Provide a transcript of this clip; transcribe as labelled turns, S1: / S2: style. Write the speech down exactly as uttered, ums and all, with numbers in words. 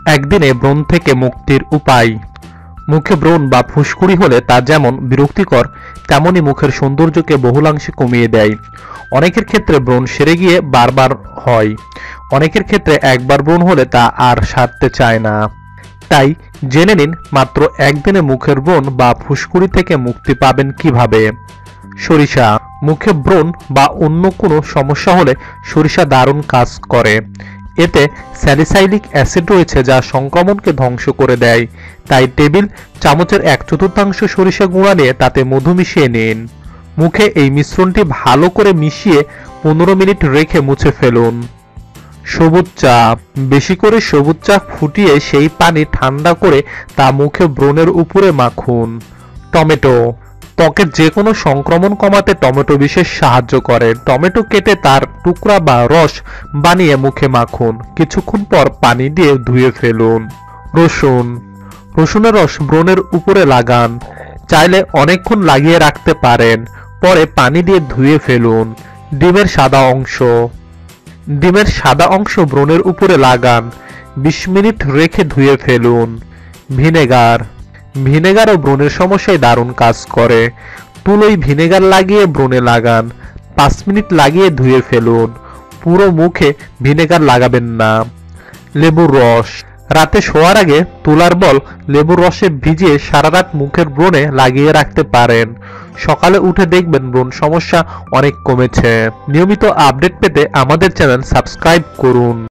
S1: একদিনে ব্রণ থেকে মুক্তির উপায়। মুখে ব্রণ বা ফুসকুড়ি হলে তা যেমন বিরক্তিকর, তেমনি মুখের সৌন্দর্যকে বহুলাংশে কমিয়ে দেয়। অনেকের ক্ষেত্রে ব্রণ সেরে গিয়ে বারবার হয়, অনেকের ক্ষেত্রে একবার ব্রণ হলে তা আর সারতে চায় না। তাই জেনে নিন মাত্র একদিনে মুখের ব্রণ বা ফুসকুড়ি থেকে মুক্তি পাবেন কিভাবে। সরিষা। মুখে ব্রণ বা অন্য কোনো সমস্যা হলে সরিষা দারুণ কাজ করে। এতে স্যালিসাইলিক অ্যাসিড রয়েছে যা সংক্রমণকে ধ্বংস করে দেয়। তাই টেবিল চামচের এক চতুর্থাংশ সরিষা গুঁড়া নিয়ে তাতে মধু মিশিয়ে নিন। মুখে এই মিশ্রণটি ভালো করে মিশিয়ে পনেরো মিনিট রেখে মুছে ফেলুন। সবুজ চা। বেশি করে সবুজ চা ফুটিয়ে সেই পানি ঠান্ডা করে তা মুখে ব্রণের উপরে মাখুন। টমেটো। ত্বকের যে কোনো সংক্রমণ কমাতে টমেটো বিশেষ সাহায্য করে। টমেটো কেটে তার টুকরা বা রস বানিয়ে মুখে মাখুন, কিছুক্ষণ পর পানি দিয়ে ধুয়ে ফেলুন। রসুন। রসুনের রস ব্রণের উপরে লাগান, চাইলে অনেকক্ষণ লাগিয়ে রাখতে পারেন, পরে পানি দিয়ে ধুয়ে ফেলুন। ডিমের সাদা অংশ। ডিমের সাদা অংশ ব্রণের উপরে লাগান, বিশ মিনিট রেখে ধুয়ে ফেলুন। ভিনেগার। ভিনেগারও ব্রণের সমস্যায় দারুণ কাজ করে। তুলোয় ভিনেগার লাগিয়ে ব্রণে লাগান, পাঁচ মিনিট লাগিয়ে ধুয়ে ফেলুন। পুরো মুখে ভিনেগার লাগাবেন না। লেবুর রস। রাতে শোয়ার আগে তুলার বল লেবুর রসে ভিজিয়ে সারা রাত মুখের ব্রণে লাগিয়ে রাখতে পারেন। সকালে উঠে দেখবেন ব্রণ সমস্যা অনেক কমেছে। নিয়মিত আপডেট পেতে আমাদের চ্যানেল সাবস্ক্রাইব করুন।